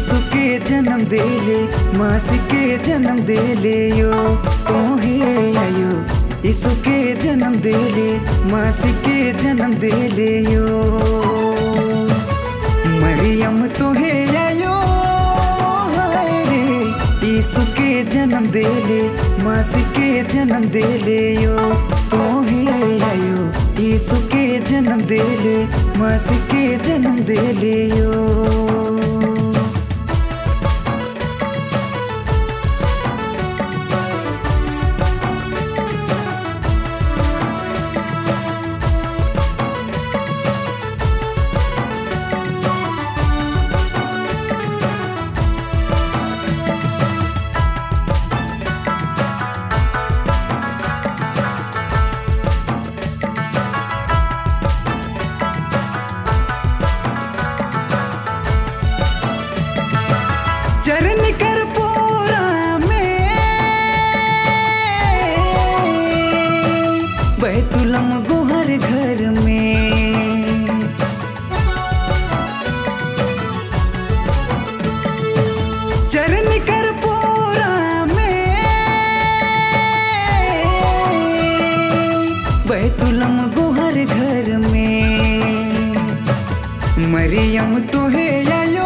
यीशु के जन्म दे ले, मासी के जन्म दे ले यो तो ही आयो। यीशु के जन्म दे ले, मासी के जन्म दे ले यो। मरियम तो है आयो रे, यीशु के जन्म दे ले, मासी के जन्म दे ले यो तो ही आयो। यीशु के जन्म दे ले, मासी के जन्म दे ले यो। चरण कर पोरा में बैतुलम गोहर घर में। चरण कर पोरा में बैतुलम गोहर घर में। मरियम तो है आयो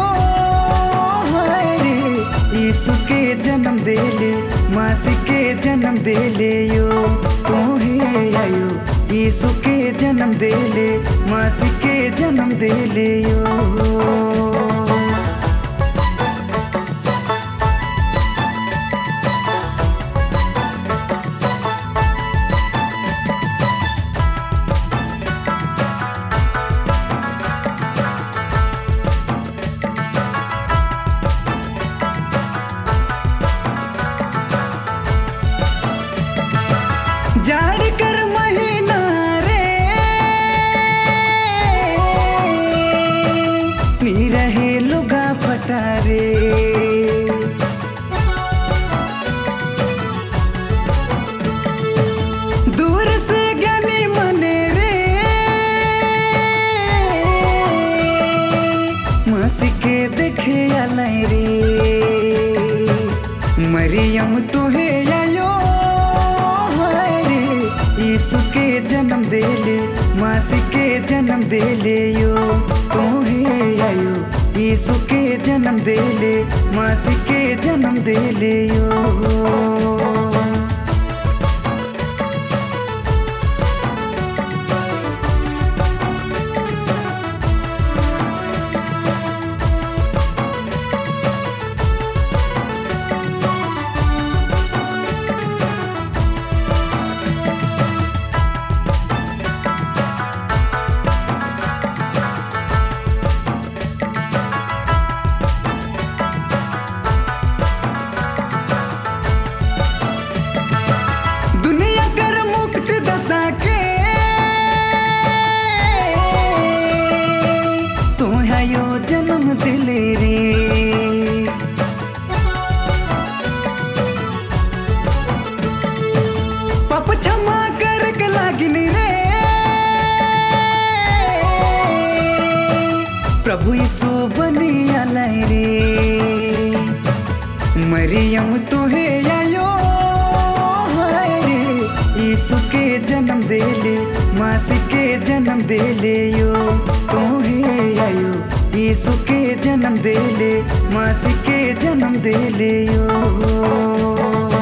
यीशु के जन्म दे ले, मासी के जन्म दे ले यो तो ही आयो। यीशु के जन्म दे ले, मासी के जन्म दे ले यो। जाड़ कर महीना रे नी रहे लुगा फटा रे। दूर से ज्ञानी मने रे मासी के देखे आलाई रे। मरियम तो है आयो यीशु के जन्म दे ले, मासी के जन्म दे ले यो तो ही आयो। यीशु के जन्म दे ले, मासी के जन्म दे ले यो। जन्म दिले रे पाप क्षमा कर के लागिन रे। प्रभु यीशु बनी आलाई रे। मरियम तो है आयो रे, यीशु के जन्म दे ले, मासी के जन्म दे ले यो तो ही आयो। यीशु के जन्म दे ले, मासी के जन्म दे ले यो।